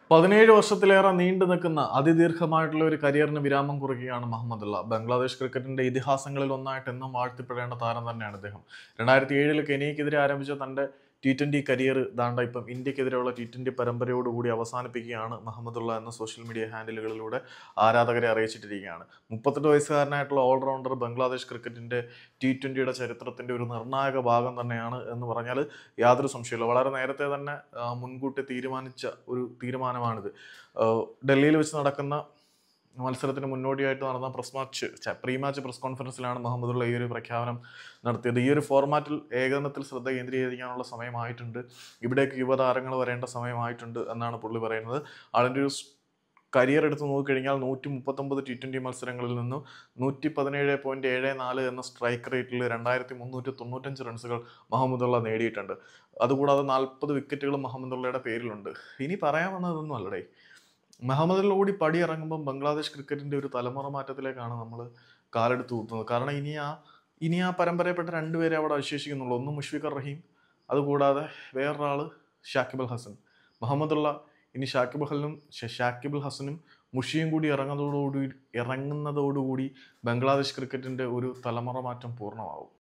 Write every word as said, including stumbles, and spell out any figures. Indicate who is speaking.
Speaker 1: പതിനേഴ് വർഷത്തിലേറെ നീണ്ടു നിൽക്കുന്ന അതിദീർഘമായിട്ടുള്ള ഒരു കരിയറിന് വിരാമം കുറിക്കുകയാണ് മുഹമ്മദുള്ള. ബംഗ്ലാദേശ് ക്രിക്കറ്റിന്റെ ഇതിഹാസങ്ങളിൽ ഒന്നായിട്ട് എന്നും വാഴ്ത്തിപ്പെടേണ്ട താരം തന്നെയാണ് അദ്ദേഹം. രണ്ടായിരത്തി ഏഴിൽ കെനിയക്കെതിരെ ആരംഭിച്ച തന്റെ ടി ട്വന്റി കരിയർ ദാണ്ട ഇപ്പം ഇന്ത്യക്കെതിരെയുള്ള ടി ട്വന്റി പരമ്പരയോടുകൂടി അവസാനിപ്പിക്കുകയാണ് മുഹമ്മദുള്ള എന്ന സോഷ്യൽ മീഡിയ ഹാൻഡിലുകളിലൂടെ ആരാധകരെ അറിയിച്ചിട്ടിരിക്കുകയാണ്. മുപ്പത്തെട്ട് വയസ്സുകാരനായിട്ടുള്ള ഓൾറൗണ്ടർ ബംഗ്ലാദേശ് ക്രിക്കറ്റിന്റെ ടി ട്വന്റിയുടെ ചരിത്രത്തിന്റെ ഒരു നിർണായക ഭാഗം തന്നെയാണ് എന്ന് പറഞ്ഞാൽ യാതൊരു സംശയമില്ല. വളരെ നേരത്തെ തന്നെ ആ, മുൻകൂട്ടി തീരുമാനിച്ച ഒരു തീരുമാനമാണിത്. ആഹ് ഡൽഹിയിൽ വെച്ച് നടക്കുന്ന മത്സരത്തിന് മുന്നോടിയായിട്ട് നടന്ന press match pre match press കോൺഫറൻസിലാണ് മുഹമ്മദുള്ള ഈ ഒരു പ്രഖ്യാപനം നടത്തിയത്. ഈ ഒരു ഫോർമാറ്റിൽ ഏകദിനത്തിൽ ശ്രദ്ധ കേന്ദ്രീകരിക്കാനുള്ള സമയമായിട്ടുണ്ട്, ഇവിടേക്ക് യുവതാരങ്ങൾ വരേണ്ട സമയമായിട്ടുണ്ട് എന്നാണ് പുള്ളി പറയുന്നത്. അതിൻ്റെ ഒരു കരിയർ എടുത്ത് നോക്കിക്കഴിഞ്ഞാൽ നൂറ്റി മുപ്പത്തൊമ്പത് ടി ട്വൻ്റി മത്സരങ്ങളിൽ നിന്നും നൂറ്റി പതിനേഴ് പോയിന്റ് ഏഴ് നാല് എന്ന സ്ട്രൈക്ക് റേറ്റിൽ രണ്ടായിരത്തി മുന്നൂറ്റി തൊണ്ണൂറ്റഞ്ച് റൺസുകൾ മുഹമ്മദുള്ള നേടിയിട്ടുണ്ട്. അതുകൂടാതെ നാൽപ്പത് വിക്കറ്റുകൾ മുഹമ്മദുള്ളയുടെ പേരിലുണ്ട്. ഇനി പറയാൻ വന്നതൊന്നും അല്ലടേ, മുഹമ്മദുള്ള കൂടി പടിയിറങ്ങുമ്പം ബംഗ്ലാദേശ് ക്രിക്കറ്റിന്റെ ഒരു തലമുറ മാറ്റത്തിലേക്കാണ് നമ്മൾ കാലെടുത്ത് കൂട്ടുന്നത്. കാരണം ഇനി ആ ഇനി ആ പരമ്പരയിൽപ്പെട്ട രണ്ടുപേരെ അവിടെ അവശേഷിക്കുന്നുള്ളൂ. ഒന്ന് മുഷ്ഫിഖർ റഹീം, അതുകൂടാതെ വേറൊരാൾ ഷാക്കിബ് അൽ ഹസൻ. മുഹമ്മദുള്ള ഇനി ഷാക്കിബ് ഹലും ഷാക്കിബ് അൽ ഹസനും മുഷിയും കൂടി ഇറങ്ങുന്നതോടുകൂടി ഇറങ്ങുന്നതോടുകൂടി ബംഗ്ലാദേശ് ക്രിക്കറ്റിന്റെ ഒരു തലമുറ മാറ്റം പൂർണ്ണമാവും.